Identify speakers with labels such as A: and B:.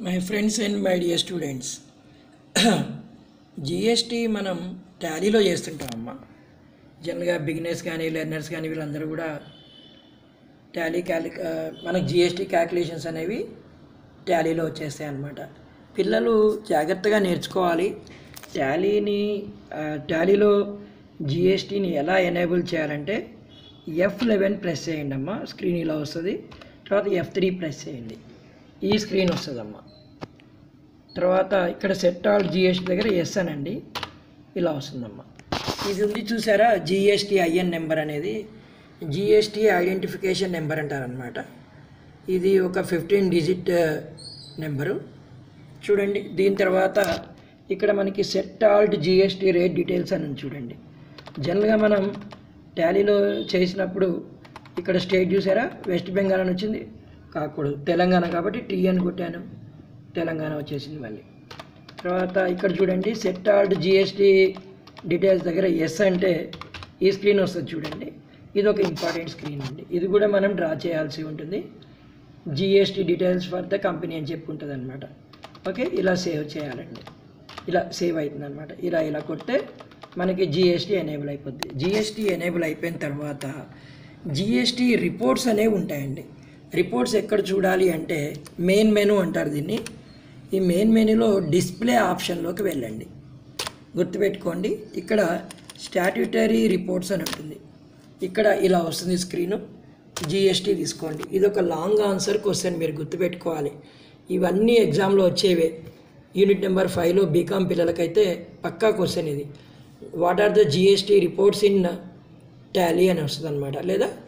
A: My friends and my dear students, GST మనం టాలీలో చేస్తుంటామమ్మా. జనరల్గా బిగినర్స్ కానీ లెర్నర్స్ కానీ వీళ్ళందరూ కూడా మనకు జిఎస్టీ క్యాల్కులేషన్స్ అనేవి టాలీలో వచ్చేస్తాయి అన్నమాట. పిల్లలు జాగ్రత్తగా నేర్చుకోవాలి. టాలీలో జిఎస్టీని ఎలా ఎనేబుల్ చేయాలంటే F11 ప్రెస్ చేయండి అమ్మా, స్క్రీన్ ఇలా వస్తుంది. తర్వాత F3 ప్రెస్ చేయండి, ఈ స్క్రీన్ వస్తుందమ్మా. తర్వాత ఇక్కడ సెట్ ఆల్ జిఎస్టీ దగ్గర ఎస్ అనండి, ఇలా వస్తుందమ్మా. ఇది ఉంది చూసారా, జిఎస్టీ ఐఎన్ నెంబర్ అనేది జిఎస్టీ ఐడెంటిఫికేషన్ నెంబర్ అంటారనమాట. ఇది ఒక 15 డిజిట్ నెంబరు చూడండి. దీని తర్వాత ఇక్కడ మనకి set alt GST rate details అని చూడండి. జనరల్గా మనం టాలీలో చేసినప్పుడు ఇక్కడ స్టేట్ చూసారా, వెస్ట్ బెంగాల్ అని వచ్చింది, కాకూడదు తెలంగాణ కాబట్టి టీ అని కొట్టాను, తెలంగాణ వచ్చేసింది మళ్ళీ. తర్వాత ఇక్కడ చూడండి సెట్ ఆల్ట్ జిఎస్టీ డీటెయిల్స్ దగ్గర ఎస్ అంటే ఈ స్క్రీన్ వస్తుంది చూడండి. ఇది ఒక ఇంపార్టెంట్ స్క్రీన్ అండి, ఇది కూడా మనం డ్రా చేయాల్సి ఉంటుంది. GST details for the company అని చెప్పుకుంటుంది అనమాట. ఓకే, ఇలా సేవ్ చేయాలండి, ఇలా సేవ్ అవుతుంది అనమాట. ఇలా కొడితే మనకి జిఎస్టీ ఎనేబుల్ అయిపోద్ది. జిఎస్టీ ఎనేబుల్ అయిపోయిన తర్వాత జిఎస్టీ రిపోర్ట్స్ అనేవి ఉంటాయండి. రిపోర్ట్స్ ఎక్కడ చూడాలి అంటే మెయిన్ మెనూ అంటారు దీన్ని. ఈ మెయిన్ మెనూలో డిస్ప్లే ఆప్షన్లోకి వెళ్ళండి. గుర్తుపెట్టుకోండి, ఇక్కడ స్టాట్యూటరీ రిపోర్ట్స్ అని ఉంటుంది. ఇక్కడ ఇలా వస్తుంది స్క్రీను, జిఎస్టీ తీసుకోండి. ఇది ఒక లాంగ్ ఆన్సర్ క్వశ్చన్, మీరు గుర్తుపెట్టుకోవాలి. ఇవన్నీ ఎగ్జామ్లో వచ్చేవే. యూనిట్ నెంబర్ 5లో బీకామ్ పిల్లలకైతే పక్కా క్వశ్చన్ ఇది. What are the GST reports in Tally అని వస్తుంది అనమాట, లేదా